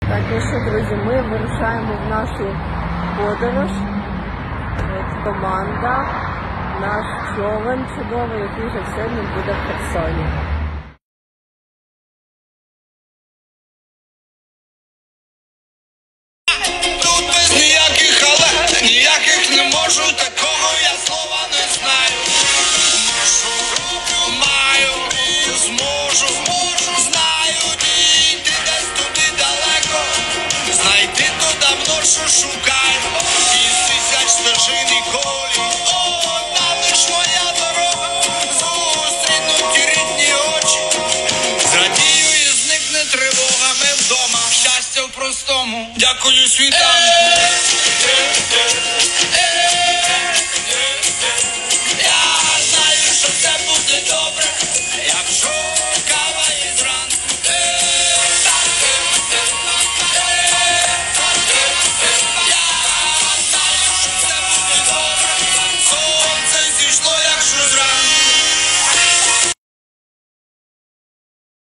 Так, ну що, друзі, ми вирушаємо в нашу подорож. От команда, наш човен чудовий, який вже сьогодні буде в Херсоні. Тут без ніяких але, ніяких не можу, такого я слова не знаю. Можу, маю, зможу, знаю, дійти десь туди далеко. Знайти то давно, що шукаю, із тисяч стежин і колій. О, там лиш моя дорога, зустрінуть рідні очі. Зрадію і зникне тривога, ми вдома, щастя в простому. Дякую світанку.